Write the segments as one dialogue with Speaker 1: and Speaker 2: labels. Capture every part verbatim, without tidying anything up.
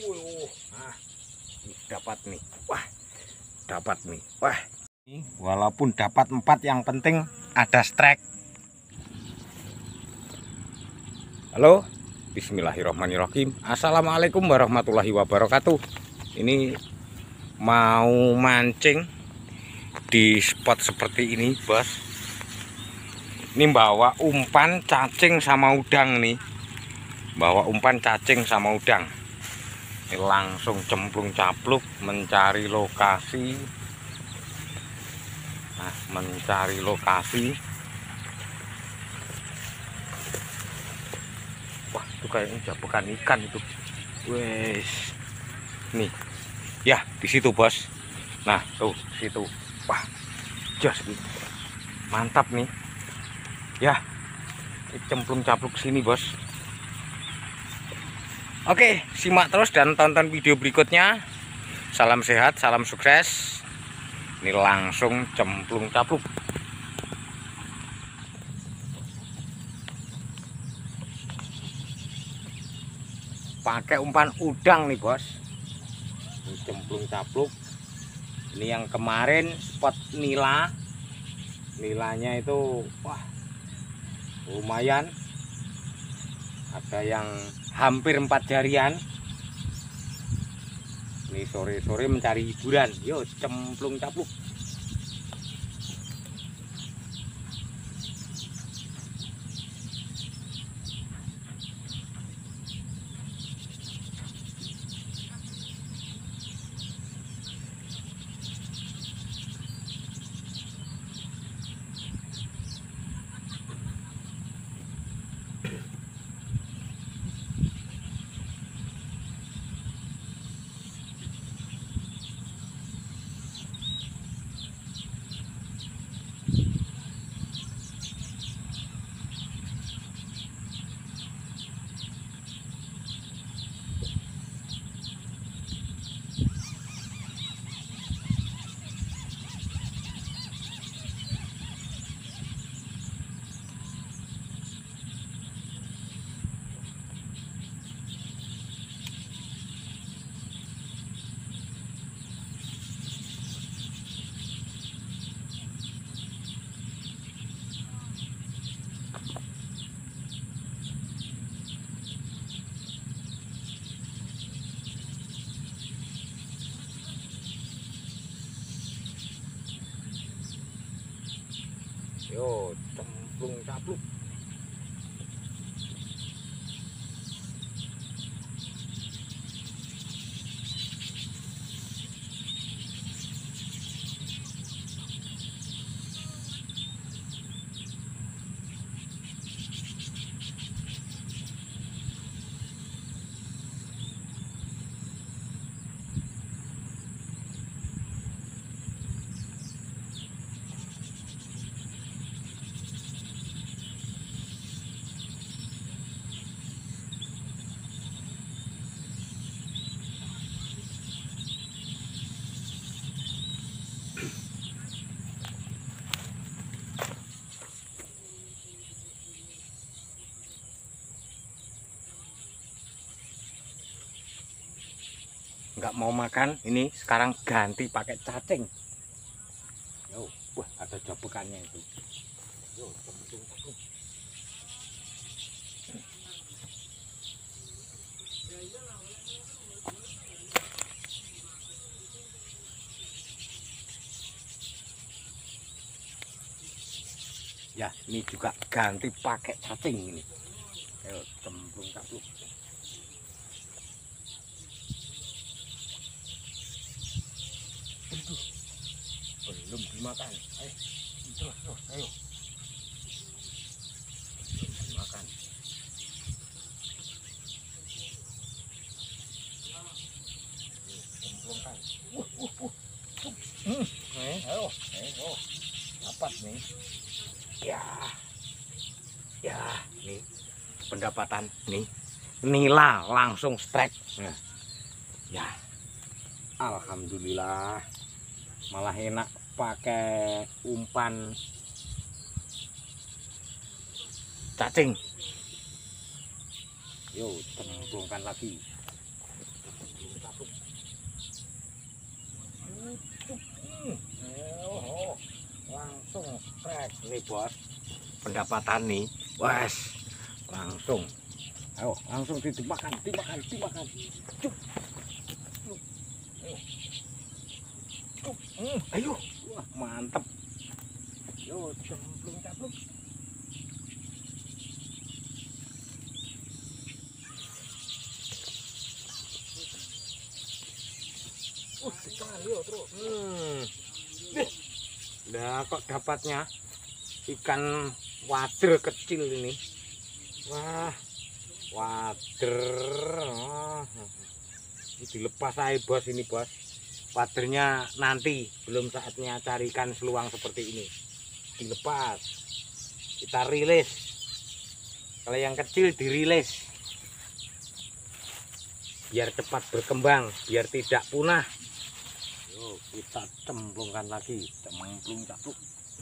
Speaker 1: Uh, nah, dapat nih. Wah, dapat nih. Wah, walaupun dapat empat, yang penting ada strike. Halo, bismillahirrahmanirrahim. Assalamualaikum warahmatullahi wabarakatuh. Ini mau mancing di spot seperti ini, bos. Ini bawa umpan cacing sama udang nih. Bawa umpan cacing sama udang. Ini langsung cemplung capluk mencari lokasi. Nah, mencari lokasi. Wah, itu kayaknya jabukan ikan itu. Wes. Nih. Ya, di situ, bos. Nah, tuh, situ. Wah, jos nih. Mantap nih. Ya. Cemplung capluk sini, bos. Oke, simak terus dan tonton video berikutnya. Salam sehat, salam sukses. Ini langsung cemplung capluk. Pakai umpan udang nih, bos. Ini cemplung capluk. Ini yang kemarin spot nila. Nilanya itu wah, lumayan. Ada yang hampir empat jarian. Ini sore-sore mencari hiburan. Yo, cemplung capluk. Yo, cemplung capluk. Nggak mau makan, ini sekarang ganti pakai cacing. Yo, wah, ada jabukannya itu. Yo, cemplung capluk. Ya, ini juga ganti pakai cacing ini. Ayo, cemplung capluk. Belum dimakan. Ayo, terus terus, ayo. Belum dimakan. Cemplungkan. Uh, uh, uh. Hmm, nih, ayo, ayo, dapat nih. Ya, ya, nih pendapatan nih. Nila langsung strike. Nah, ya, alhamdulillah. Malah enak pakai umpan cacing. Yo, cemplungkan lagi. Ini bos, pendapatan nih, wes langsung. Ayo, langsung dimakan, dimakan, dimakan. Cuk. Cuk. Hmm, ayo, wah mantap. Yo, cemplung caplung. Uh, sekali yo terus. Hmm. Deh. Nah, kok dapatnya ikan wader kecil ini. Wah, wader. Oh. Ini dilepas aja bos ini bos. Wadernya nanti, belum saatnya cari ikan seluang seperti ini. Dilepas. Kita rilis. Kalau yang kecil dirilis. Biar cepat berkembang, biar tidak punah. Yuk, kita cemplungkan lagi, cemplung capluk.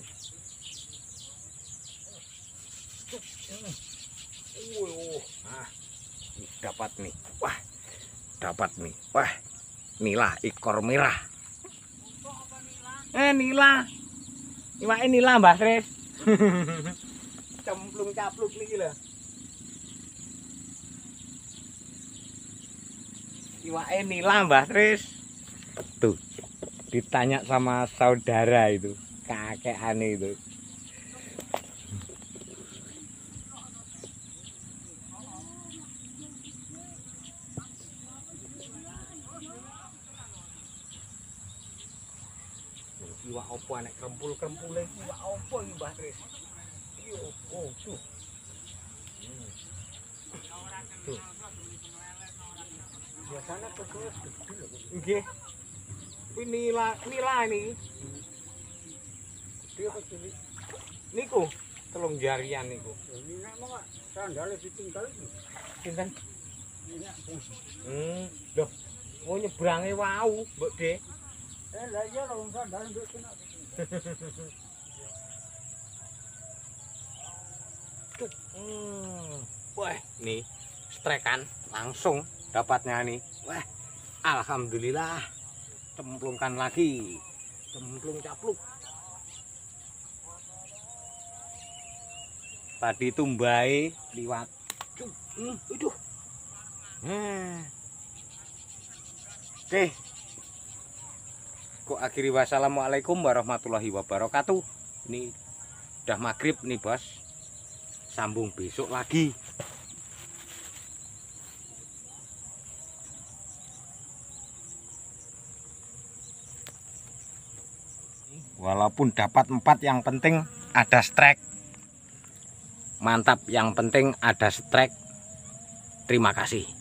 Speaker 1: Nah, dapat nih, wah, dapat nih, wah, nila ekor merah. Eh nila, iwake nila Mbah Tris. Cemplung capluk nih gila. Iwake nila Mbah Tris. Tuh, ditanya sama saudara itu, kakek aneh itu. Iwak opo nek krempul-krempule iwak opo iki Mbah Tris? Yo, oh tuh. Hmm. Tuh. Biasanya kekeles gede lho. Nggih. Kuwi nila, nila ini. Dia kecil. Niku telung jarian niku. Ini nek mong sandale ditinggal iki. Sinten? Hmm, lho. Mau nyebrange wau, Mbok De. Eh, lah iya lho sandal nduk kena. Hmm. Wah, nih strekan langsung dapatnya nih. Wah, alhamdulillah. Cemplungkan lagi. Cemplung capluk. Tadi tumbai liwat. Hmm, aduh. Nah. Oke. Kok akhiri wassalamualaikum warahmatullahi wabarakatuh. Ini udah maghrib nih bos. Sambung besok lagi. Walaupun dapat empat, yang penting ada strike. Mantap, yang penting ada strike. Terima kasih.